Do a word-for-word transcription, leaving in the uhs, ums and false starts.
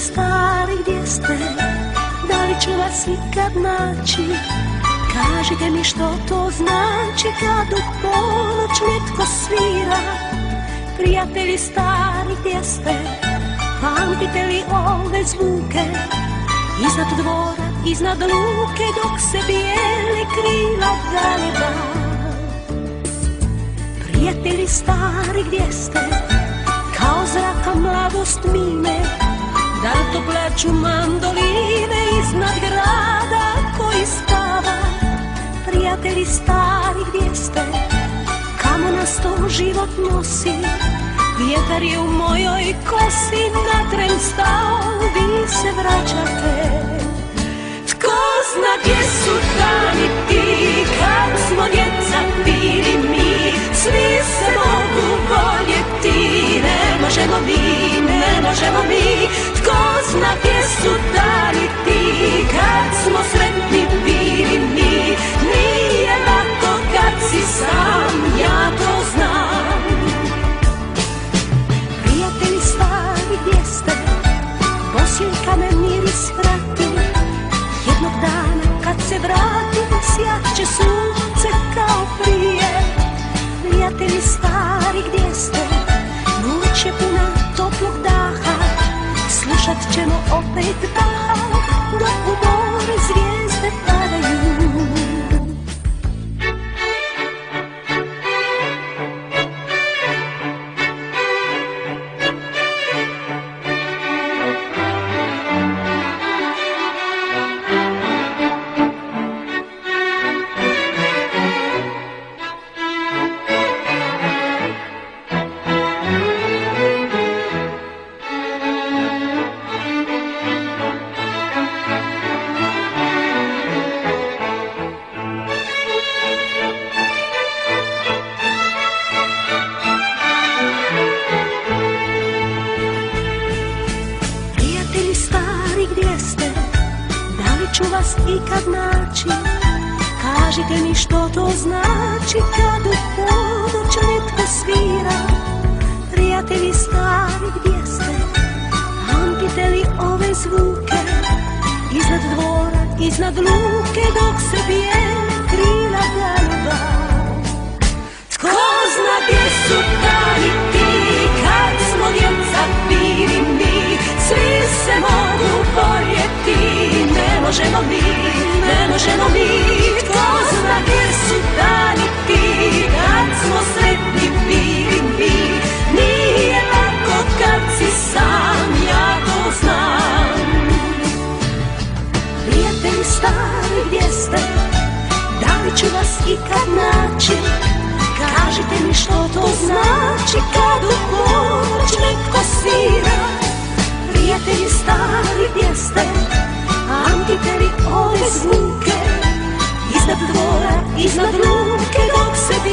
stari, gdje ste? Da li ću vas ikad naći? Kažite mi što to znači kad u ponoć netko svira. Prijatelji stari, gdje ste? Pamtite li ove zvuke? Iznad dvora, iznad luke, dok se bijele krila galeba. Prijatelji stari, gdje ste? Kao zraka mladost mine. Da li to plaću mandoline iznad grada koji spava? Prijatelji stari, gdje ste? Kamo nas to život nosi? Vjetar je u mojoj kosi, na tren stao, vi se vraćate. Tko zna gdje su dani ti, kad smo djeca bili mi? Svi se mogu voljeti, ne možemo mi, ne možemo mi. Tko zna gdje su dani ti, kad smo sretni bili mi? Nije lako kad si sam, ja to znam. Prijatelji stari, gdje ste? Bosiljka me miris vrati. Jednog dana kad se vratim, sjat će sunce kao prije. Prijatelji stari, gdje ste? Noć je puna toplog daha. Slušat ćemo opet daha, dok u more zvijezde padaju. Ću vas ikad naći, kažite mi što to znači kad u ponoć netko svira. Prijatelji stari, gdje ste? Pamtite li ove zvuke? Iznad dvora, iznad luke, dok se bijele krila galeba. Tko zna gdje su dani ti, kad smo djeca bili mi? Svi se mogu voljeti, ne možemo mi, ne možemo mi. Tko zna gdje su dani ti, kad smo sretni bili mi? Nije lako kad si sam, ja to znam. Prijatelji stari, gdje ste? Da li ću vas ikad naći? Kažite mi što to znači kad u ponoć netko svira. Prijatelji stari, gdje ste? Pamtite li ove zvuke? Iznad dvora, iznad luke, dok se